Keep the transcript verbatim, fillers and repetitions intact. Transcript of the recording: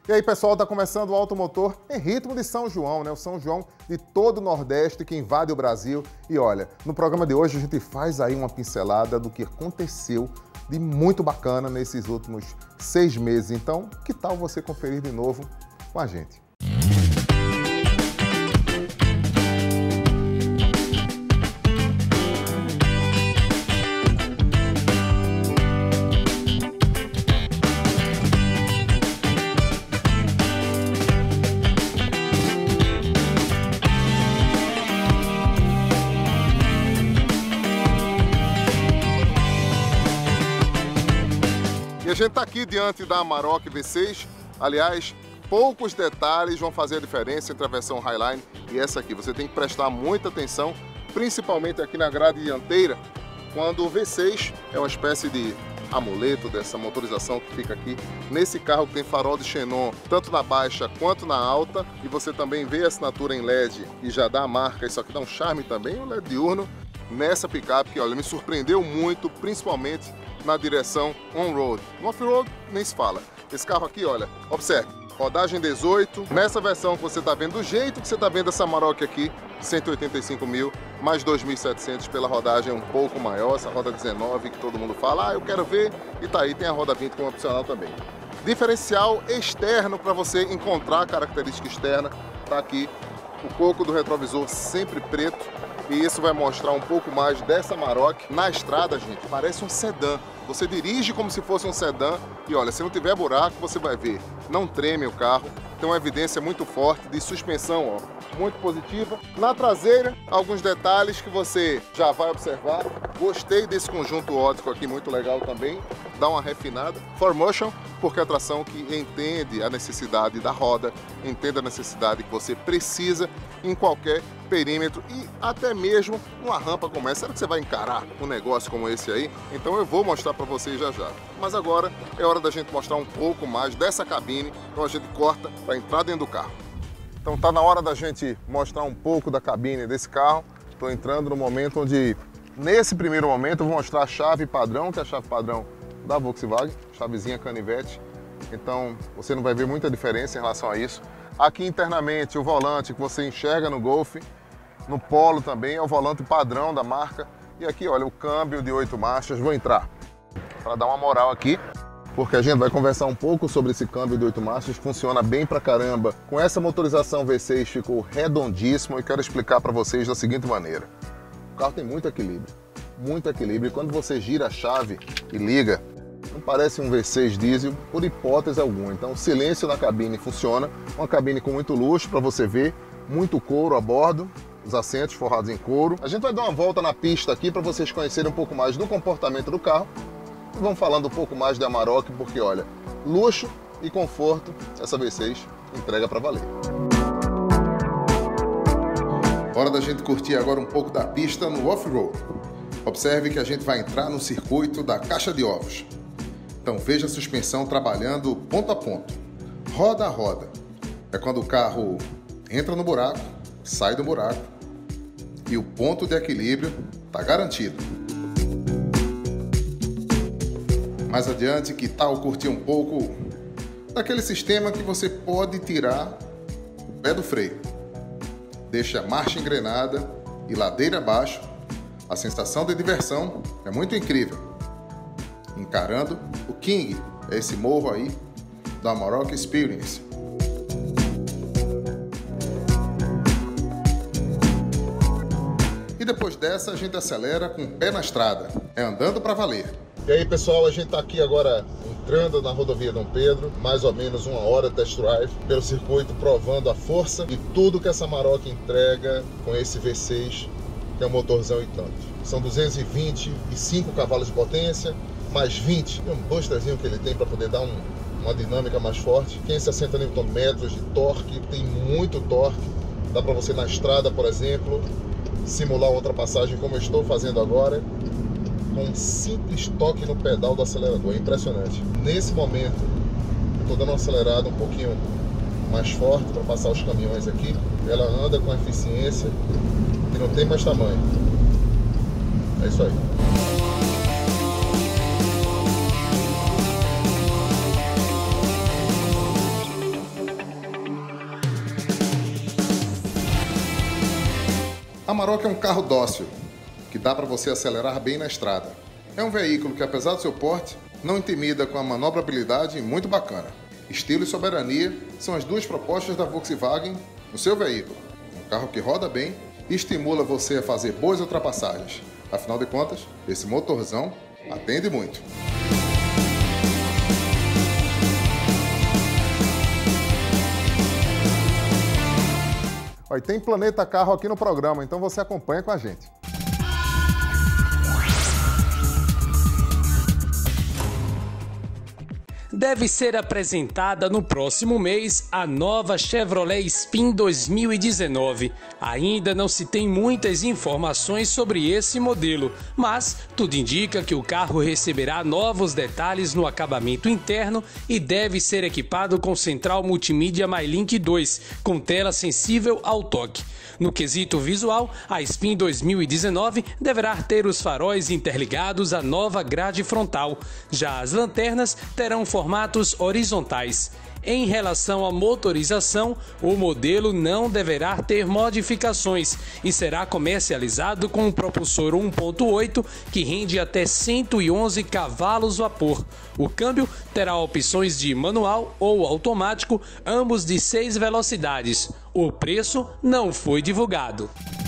E aí, pessoal, tá começando o Automotor em ritmo de São João, né? O São João de todo o Nordeste que invade o Brasil. E olha, no programa de hoje a gente faz aí uma pincelada do que aconteceu de muito bacana nesses últimos seis meses. Então, que tal você conferir de novo com a gente? E a gente está aqui diante da Amarok V seis, aliás, poucos detalhes vão fazer a diferença entre a versão Highline e essa aqui. Você tem que prestar muita atenção, principalmente aqui na grade dianteira, quando o V seis é uma espécie de amuleto dessa motorização que fica aqui nesse carro que tem farol de xenon, tanto na baixa quanto na alta, e você também vê a assinatura em L E D e já dá a marca, isso aqui dá um charme também, um L E D diurno nessa picape que, olha, me surpreendeu muito, principalmente na direção on-road. No off-road nem se fala. Esse carro aqui, olha, observe, rodagem dezoito, nessa versão que você está vendo, do jeito que você está vendo essa Amarok aqui, cento e oitenta e cinco mil, mais dois mil e setecentos pela rodagem um pouco maior, essa roda dezenove que todo mundo fala, ah, eu quero ver, e tá aí, tem a roda vinte como opcional também. Diferencial externo para você encontrar a característica externa, tá aqui, o coco do retrovisor sempre preto, e isso vai mostrar um pouco mais dessa Amarok. Na estrada, gente, parece um sedã. Você dirige como se fosse um sedã e olha, se não tiver buraco, você vai ver, não treme o carro. Tem uma evidência muito forte de suspensão, ó, muito positiva. Na traseira, alguns detalhes que você já vai observar. Gostei desse conjunto óptico aqui, muito legal também. Dá uma refinada. four motion, porque é a tração que entende a necessidade da roda, entende a necessidade que você precisa em qualquer perímetro e até mesmo numa rampa como essa. Será que você vai encarar um negócio como esse aí? Então eu vou mostrar para vocês já já. Mas agora é hora da gente mostrar um pouco mais dessa cabine, então a gente corta para entrar dentro do carro. Então tá na hora da gente mostrar um pouco da cabine desse carro. Estou entrando no momento onde, nesse primeiro momento, eu vou mostrar a chave padrão, que é a chave padrão da Volkswagen, chavezinha canivete. Então você não vai ver muita diferença em relação a isso. Aqui internamente o volante que você enxerga no Golf, no Polo também, é o volante padrão da marca. E aqui, olha, o câmbio de oito marchas. Vou entrar para dar uma moral aqui, porque a gente vai conversar um pouco sobre esse câmbio de oito marchas. Funciona bem pra caramba. Com essa motorização V seis ficou redondíssimo e quero explicar para vocês da seguinte maneira. O carro tem muito equilíbrio, muito equilíbrio. E quando você gira a chave e liga, não parece um V seis diesel por hipótese alguma. Então o silêncio na cabine funciona. Uma cabine com muito luxo para você ver, muito couro a bordo. Os assentos forrados em couro. A gente vai dar uma volta na pista aqui para vocês conhecerem um pouco mais do comportamento do carro e vamos falando um pouco mais da Amarok, porque olha, luxo e conforto essa V seis entrega para valer. Hora da gente curtir agora um pouco da pista no off-road. Observe que a gente vai entrar no circuito da caixa de ovos. Então veja a suspensão trabalhando ponto a ponto, roda a roda. É quando o carro entra no buraco, sai do buraco e o ponto de equilíbrio está garantido. Mais adiante, que tal curtir um pouco daquele sistema que você pode tirar o pé do freio? Deixa a marcha engrenada e ladeira abaixo. A sensação de diversão é muito incrível. Encarando o King, é esse morro aí da Amarok Experience. E depois dessa a gente acelera com o pé na estrada, é andando para valer. E aí pessoal, a gente está aqui agora entrando na rodovia Dom Pedro, mais ou menos uma hora de test drive pelo circuito, provando a força e tudo que essa Amarok entrega com esse V seis, que é um motorzão e tanto. São duzentos e vinte e cinco cavalos de potência, mais vinte, um boosterzinho que ele tem para poder dar um, uma dinâmica mais forte, quinhentos e sessenta newton-metros de torque, tem muito torque, dá para você na estrada, por exemplo, simular uma ultrapassagem como eu estou fazendo agora, com um simples toque no pedal do acelerador. É impressionante. Nesse momento, eu estou dando uma acelerada um pouquinho mais forte para passar os caminhões aqui. Ela anda com eficiência e não tem mais tamanho. É isso aí. Amarok é um carro dócil, que dá para você acelerar bem na estrada. É um veículo que, apesar do seu porte, não intimida com a manobrabilidade muito bacana. Estilo e soberania são as duas propostas da Volkswagen no seu veículo. Um carro que roda bem e estimula você a fazer boas ultrapassagens. Afinal de contas, esse motorzão atende muito. Olha, tem Planeta Carro aqui no programa, então você acompanha com a gente. Deve ser apresentada no próximo mês a nova Chevrolet Spin dois mil e dezenove. Ainda não se tem muitas informações sobre esse modelo, mas tudo indica que o carro receberá novos detalhes no acabamento interno e deve ser equipado com central multimídia MyLink dois, com tela sensível ao toque. No quesito visual, a Spin dois mil e dezenove deverá ter os faróis interligados à nova grade frontal. Já as lanternas terão formatos horizontais. Em relação à motorização, o modelo não deverá ter modificações e será comercializado com um propulsor um ponto oito que rende até cento e onze cavalos vapor. O câmbio terá opções de manual ou automático, ambos de seis velocidades. O preço não foi divulgado.